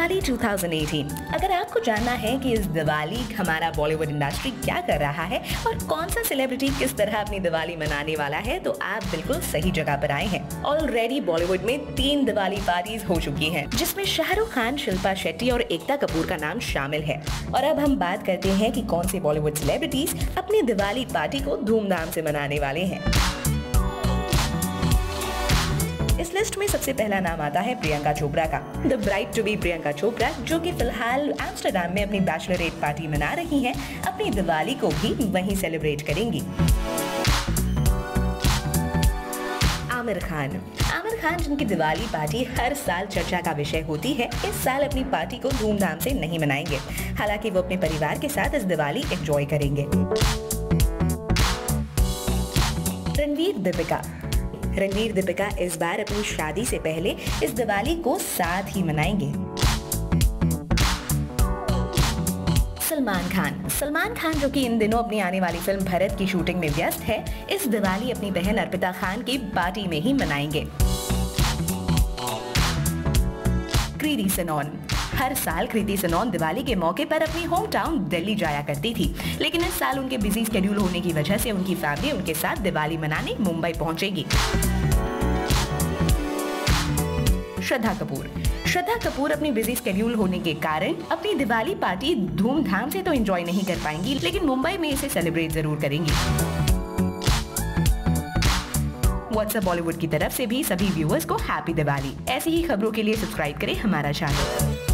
दिवाली 2018। अगर आपको जानना है कि इस दिवाली हमारा बॉलीवुड इंडस्ट्री क्या कर रहा है और कौन सा सेलिब्रिटी किस तरह अपनी दिवाली मनाने वाला है, तो आप बिल्कुल सही जगह पर आए हैं। ऑलरेडी बॉलीवुड में 3 दिवाली पार्टीज हो चुकी हैं, जिसमें शाहरुख खान, शिल्पा शेट्टी और एकता कपूर का नाम शामिल है। और अब हम बात करते हैं कि कौन से बॉलीवुड सेलिब्रिटीज अपनी दिवाली पार्टी को धूमधाम से मनाने वाले हैं। इस लिस्ट में सबसे पहला नाम आता है प्रियंका चोपड़ा का। The bride to be Priyanka Chopra, जो कि फिलहाल एम्स्टर्डम में अपनी बैचलरेट पार्टी मना रही हैं, अपनी दिवाली को भी वहीं सेलिब्रेट करेंगी। आमिर खान जिनकी दिवाली पार्टी हर साल चर्चा का विषय होती है, इस साल अपनी पार्टी को धूमधाम से नहीं मनाएंगे। हालांकि वो अपने परिवार के साथ इस दिवाली एंजॉय करेंगे। रणवीर दीपिका इस बार अपनी शादी से पहले इस दिवाली को साथ ही मनाएंगे। सलमान खान जो कि इन दिनों अपनी आने वाली फिल्म भरत की शूटिंग में व्यस्त है, इस दिवाली अपनी बहन अर्पिता खान की पार्टी में ही मनाएंगे। कृति सेनन। हर साल कृति सेनन दिवाली के मौके पर अपनी होम टाउन दिल्ली जाया करती थी, लेकिन इस साल उनके बिजी स्केड्यूल होने की वजह से उनकी फैमिली उनके साथ दिवाली मनाने मुंबई पहुंचेगी। श्रद्धा कपूर अपनी बिजी स्केड्यूल होने के कारण अपनी दिवाली पार्टी धूमधाम से तो एंजॉय नहीं कर पाएंगी, लेकिन मुंबई में इसे सेलिब्रेट जरूर करेंगी। व्हाट्सएप बॉलीवुड की तरफ से भी सभी व्यूअर्स को हैप्पी दिवाली। ऐसी ही खबरों के लिए सब्सक्राइब करें हमारा चैनल।